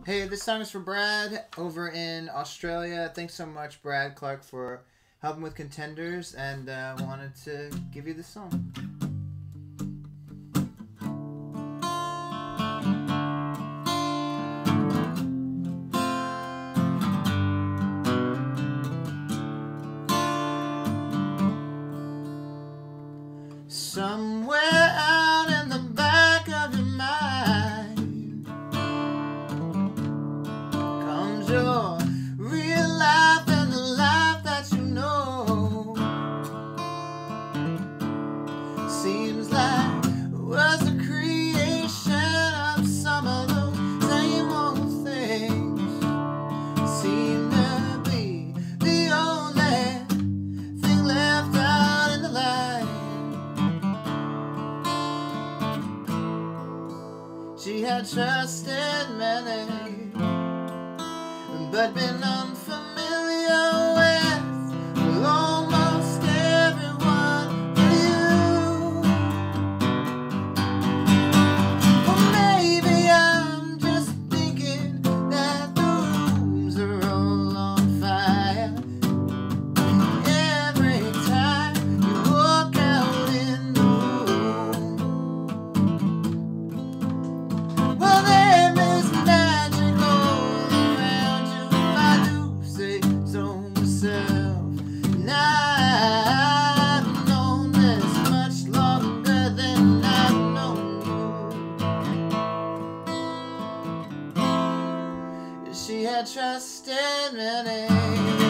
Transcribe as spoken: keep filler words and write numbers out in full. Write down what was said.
Hey, this song is for Brad over in Australia. Thanks so much, Brad Clark, for helping with Contenders, and uh, wanted to give you this song. Somewhere out in the back of your mind comes your real life and the life that you know. Seems like it was the creation of some of those same old things. Seem to be the only thing left out in the light. She had trusted many, but been unfamiliar with almost everyone but you. Or maybe I'm just thinking that the rooms are all on fire every time you walk out in the room. Well, there is magic all around you, if I do say so myself. And I've known this much longer than I've known you. She had trusted many.